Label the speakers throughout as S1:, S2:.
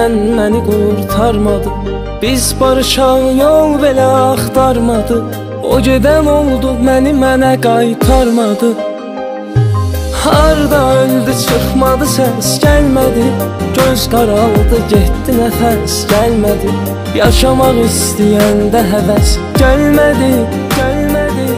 S1: ölümdən məni qurtarmadı. Biz barışaq yol belə axtarmadı. O gedən oldu, məni mənə qaytarmadı. Harda öldü, çıxmadı, səs gəlmədi. Göz qaraldı, getdi, nəfəs gəlmədi. Yaşamaq istəyəndə həvəs gəlmədi, gəlmədi.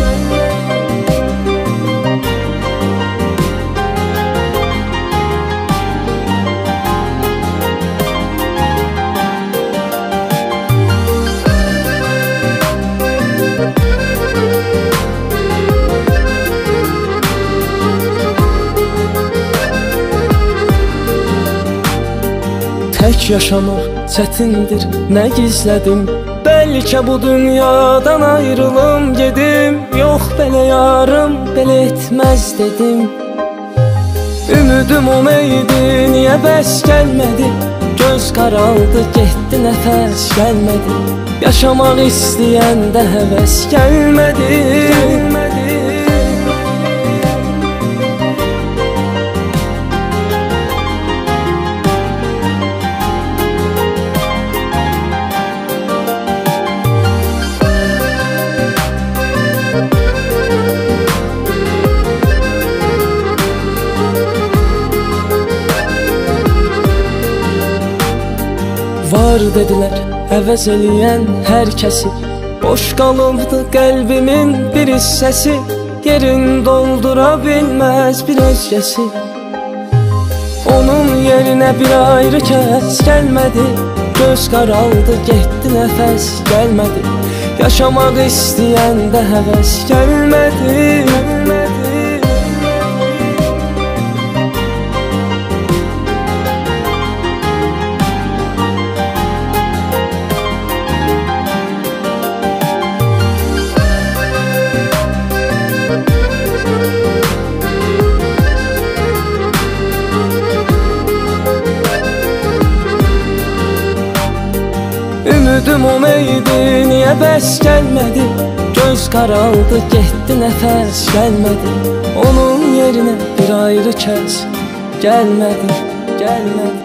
S1: Tək yaşamaq çətindir, nə gizlədim? Bəlkə bu dünyadan ayrılım gedim. Yox belə yarım, belə etməz dedim. Ümidim ona idi, niyə bəs gəlmədi? Göz qaraldı, getdi, nəfəs gəlmədi. Yaşamaq istəyəndə həvəs gəlmədi, gəlmədi. Var dedilər, əvəz eləyən hər kəsi. Boş qalıbdı qəlbimin bir hissəsi. Yerin doldura bilməz bir özgəsi. Onun yerinə bir ayrı kəs gəlmədi. Göz qaraldı, getdi, nəfəs gəlmədi. Yaşamaq istəyəndə həvəs gəlmədi, gəlmədi. Ümidim ona idi, niyə bəs gəlmədi? Göz qaraldı, getdi, nəfəs gəlmədi. Onun yerinə bir ayrı kəs gəlmədi, gəlmədi.